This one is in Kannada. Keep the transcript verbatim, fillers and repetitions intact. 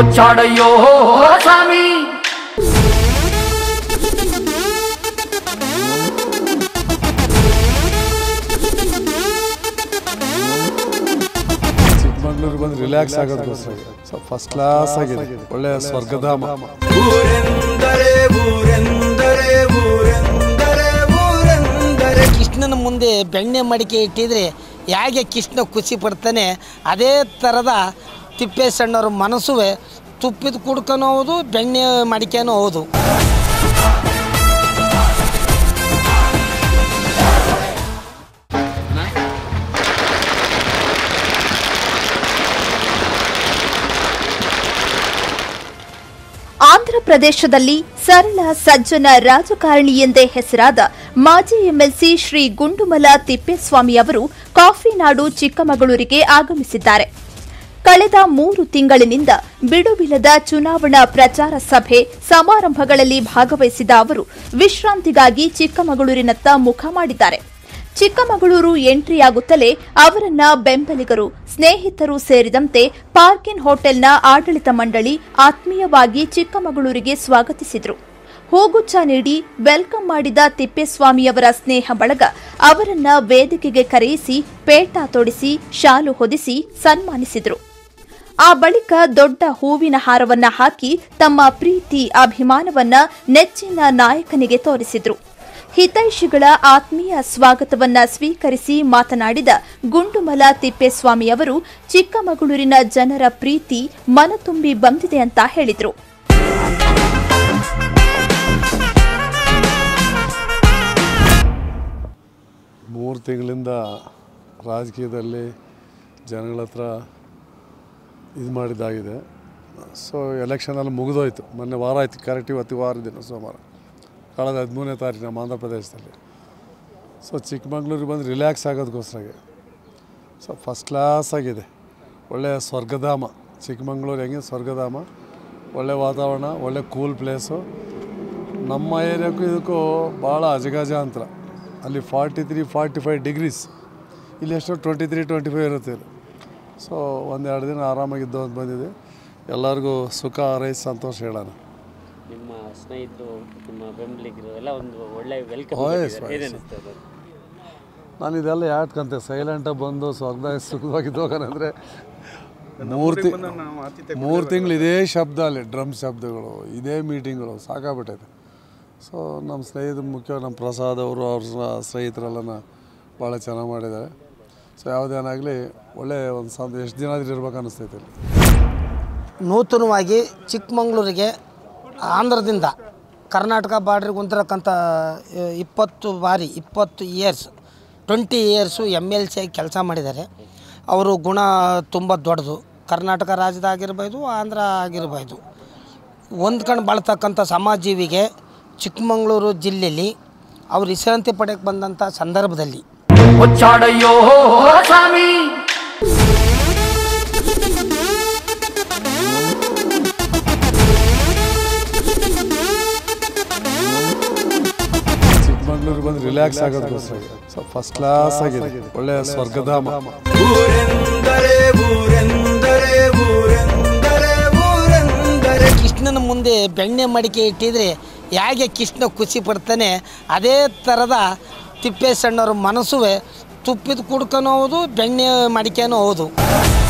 ಮುಚ್ಚಾಡಯ್ಯೋ ಸ್ವಾಮಿ. ಚಿಕ್ಕಮಂಗ್ಳೂರು ಬಂದು ರಿಲ್ಯಾಕ್ಸ್ ಆಗೋದಕ್ಕೋಸ್ಕರ ಸೊ ಫಸ್ಟ್ ಕ್ಲಾಸ್ ಆಗಿದೆ, ಒಳ್ಳೆಯ ಸ್ವರ್ಗಧಾಮ. ಕೃಷ್ಣನ ಮುಂದೆ ಬೆಣ್ಣೆ ಮಡಿಕೆ ಇಟ್ಟಿದ್ರೆ ಹೇಗೆ ಕೃಷ್ಣ ಖುಷಿ ಪಡ್ತಾನೆ, ಅದೇ ಥರದ ತಿಪ್ಪೇಶಣ್ಣವ್ರ ಮನಸ್ಸು ತುಪ್ಪಿದ ಕುಡ್ಕನೂ ಹೌದು, ಬೆಣ್ಣೆ ಮಡಿಕೆನೂ ಹೌದು. ಆಂಧ್ರ ಪ್ರದೇಶದಲ್ಲಿ ಸರಳ ಸಜ್ಜನ ರಾಜಕಾರಣಿ ಎಂದೇ ಹೆಸರಾದ ಮಾಜಿ ಎಂಎಲ್ಸಿ ಶ್ರೀ ಗುಂಡುಮಲ ತಿಪ್ಪೇಸ್ವಾಮಿ ಅವರು ಕಾಫಿ ನಾಡು ಚಿಕ್ಕಮಗಳೂರಿಗೆ ಆಗಮಿಸಿದ್ದಾರೆ. ಕಳೆದ ಮೂರು ತಿಂಗಳಿನಿಂದ ಬಿಡುವಿಲ್ಲದ ಚುನಾವಣಾ ಪ್ರಚಾರ ಸಭೆ ಸಮಾರಂಭಗಳಲ್ಲಿ ಭಾಗವಹಿಸಿದ ಅವರು ವಿಶ್ರಾಂತಿಗಾಗಿ ಚಿಕ್ಕಮಗಳೂರಿನತ್ತ ಮುಖ ಮಾಡಿದ್ದಾರೆ. ಚಿಕ್ಕಮಗಳೂರು ಎಂಟ್ರಿಯಾಗುತ್ತಲೇ ಅವರನ್ನ ಬೆಂಬಲಿಗರು, ಸ್ನೇಹಿತರು ಸೇರಿದಂತೆ ಪಾರ್ಕಿನ್ ಹೋಟೆಲ್ನ ಆಡಳಿತ ಮಂಡಳಿ ಆತ್ಮೀಯವಾಗಿ ಚಿಕ್ಕಮಗಳೂರಿಗೆ ಸ್ವಾಗತಿಸಿದರು. ಹೂಗುಚ್ಛ ನೀಡಿ ವೆಲ್ಕಮ್ ಮಾಡಿದ ತಿಪ್ಪೇಸ್ವಾಮಿಯವರ ಸ್ನೇಹ ಬಳಗ ಅವರನ್ನ ವೇದಿಕೆಗೆ ಕರೆಯಿಸಿ ಪೇಟ ತೊಡಿಸಿ ಶಾಲು ಹೊದಿಸಿ ಸನ್ಮಾನಿಸಿದರು. ಆ ಬಳಿಕ ದೊಡ್ಡ ಹೂವಿನ ಹಾರವನ್ನ ಹಾಕಿ ತಮ್ಮ ಪ್ರೀತಿ ಅಭಿಮಾನವನ್ನ ನೆಚ್ಚಿನ ನಾಯಕನಿಗೆ ತೋರಿಸಿದ್ರು. ಹಿತೈಷಿಗಳ ಆತ್ಮೀಯ ಸ್ವಾಗತವನ್ನ ಸ್ವೀಕರಿಸಿ ಮಾತನಾಡಿದ ಗುಂಡುಮಲ ತಿಪ್ಪೇಸ್ವಾಮಿಯವರು ಚಿಕ್ಕಮಗಳೂರಿನ ಜನರ ಪ್ರೀತಿ ಮನತುಂಬಿ ಬಂದಿದೆ ಅಂತ ಹೇಳಿದರು. ಮೂರು ತಿಂಗಳಿಂದ ರಾಜಕೀಯದಲ್ಲಿ ಜನಗಳ ಹತ್ರ ಇದು ಮಾಡಿದ್ದಾಗಿದೆ. ಸೊ ಎಲೆಕ್ಷನಲ್ಲಿ ಮುಗಿದೋಯ್ತು, ಮೊನ್ನೆ ವಾರ ಆಯಿತು, ಕರೆಕ್ಟ್ ಇವತ್ತು ವಾರ ದಿನ ಸೋಮವಾರ ಕಳೆದ ಹದಿಮೂರನೇ ತಾರೀಕು ನಮ್ಮ ಆಂಧ್ರ ಪ್ರದೇಶದಲ್ಲಿ. ಸೊ ಚಿಕ್ಕಮಂಗ್ಳೂರಿಗೆ ಬಂದು ರಿಲ್ಯಾಕ್ಸ್ ಆಗೋದಕ್ಕೋಸ್ಕರ ಸೊ ಫಸ್ಟ್ ಕ್ಲಾಸ್ ಆಗಿದೆ, ಒಳ್ಳೆಯ ಸ್ವರ್ಗಧಾಮ. ಚಿಕ್ಕಮಂಗ್ಳೂರು ಹೆಂಗೆ ಸ್ವರ್ಗಧಾಮ, ಒಳ್ಳೆಯ ವಾತಾವರಣ, ಒಳ್ಳೆ ಕೂಲ್ ಪ್ಲೇಸು. ನಮ್ಮ ಏರಿಯಾಕ್ಕೂ ಇದಕ್ಕೂ ಭಾಳ ಅಜಗಜಾಂತರ. ಅಲ್ಲಿ forty three forty five degrees, ಇಲ್ಲಿ ಎಷ್ಟೋ ಟ್ವೆಂಟಿ ತ್ರೀ ಟ್ವೆಂಟಿ ಫೈವ್ ಇರುತ್ತೆ ಇಲ್ಲಿ. ಸೊ ಒಂದೆರಡು ದಿನ ಆರಾಮಾಗಿದ್ದು ಅಂತ ಬಂದಿದೆ. ಎಲ್ಲರಿಗೂ ಸುಖ ಆರೈಸಿ ಸಂತೋಷ ಹೇಳೋಣ. ನಿಮ್ಮ ಸ್ನೇಹಿತರು, ನಿಮ್ಮ ಬೆಂಬಲಿಗರು ಎಲ್ಲ ಒಂದು ಒಳ್ಳೆ ವೆಲ್ಕಮ್. ನಾನು ಇದೆಲ್ಲ ಯಾಟ್ಕಂತೆ ಸೈಲೆಂಟಾಗಿ ಬಂದು ಸ್ವರ್ಗದಾಗ ಸುಖವಾಗಿದ್ದು ಹೋಗೋಣಂದರೆ ಮೂರು ತಿ ಮೂರು ತಿಂಗಳು ಇದೇ ಶಬ್ದ, ಅಲ್ಲಿ ಡ್ರಮ್ ಶಬ್ದಗಳು, ಇದೇ ಮೀಟಿಂಗ್ಗಳು ಸಾಕಾಗ್ಬಿಟ್ಟೈತೆ. ಸೊ ನಮ್ಮ ಸ್ನೇಹಿತರು ಮುಖ್ಯ ನಮ್ಮ ಪ್ರಸಾದ್ ಅವರು, ಅವ್ರ ಸ್ನೇಹಿತರೆಲ್ಲನ ಭಾಳ ಚೆನ್ನಾಗಿ ಮಾಡಿದ್ದಾರೆ. ಸೊ ಯಾವುದೇನಾಗಲಿ ಒಳ್ಳೆ ಒಂದು ಸಂತ ಎಷ್ಟು ದಿನ ಆದರೂ ಇರ್ಬೇಕು ಅನ್ನಿಸ್ತೈತೆ. ನೂತನವಾಗಿ ಚಿಕ್ಕಮಗಳೂರಿಗೆ ಆಂಧ್ರದಿಂದ ಕರ್ನಾಟಕ ಬಾರ್ಡ್ರಿಗೆ ಹೊಂದಿರಕ್ಕಂಥ ಇಪ್ಪತ್ತು ಬಾರಿ ಇಪ್ಪತ್ತು years twenty years M L C ಆಗಿ ಕೆಲಸ ಮಾಡಿದ್ದಾರೆ. ಅವರು ಗುಣ ತುಂಬ ದೊಡ್ಡದು. ಕರ್ನಾಟಕ ರಾಜ್ಯದಾಗಿರ್ಬೋದು, ಆಂಧ್ರ ಆಗಿರ್ಬೋದು, ಹೊಂದ್ಕೊಂಡು ಬಾಳ್ತಕ್ಕಂಥ ಸಮಾಜಜೀವಿಗೆ ಚಿಕ್ಕಮಗಳೂರು ಜಿಲ್ಲೆಯಲ್ಲಿ ಅವರು ವಿಶ್ರಾಂತಿ ಪಡೆಯಕ್ಕೆ ಬಂದಂಥ ಸಂದರ್ಭದಲ್ಲಿ ಮುಚ್ಚಾಡಯ್ಯೋ ಸ್ವಾಮಿ. ಚಿಕ್ಕಮಂಗ್ಳೂರು ಬಂದು ರಿಲ್ಯಾಕ್ಸ್ ಆಗೋದಕ್ಕೋಸ್ಕರ ಸೊ ಫಸ್ಟ್ ಕ್ಲಾಸ್ ಆಗಿದೆ, ಒಳ್ಳೆಯ ಸ್ವರ್ಗಧಾಮ. ಕೃಷ್ಣನ ಮುಂದೆ ಬೆಣ್ಣೆ ಮಡಿಕೆ ಇಟ್ಟಿದ್ರೆ ಹೇಗೆ ಕೃಷ್ಣ ಖುಷಿ ಪಡ್ತಾನೆ, ಅದೇ ಥರದ ತಿಪ್ಪೇಶಣ್ಣವ್ರ ಮನಸ್ಸು ತುಪ್ಪಿದ ಕುಡ್ಕನೂ ಹೌದು, ಬೆಣ್ಣೆ ಮಡಿಕೆನೂ ಹೌದು.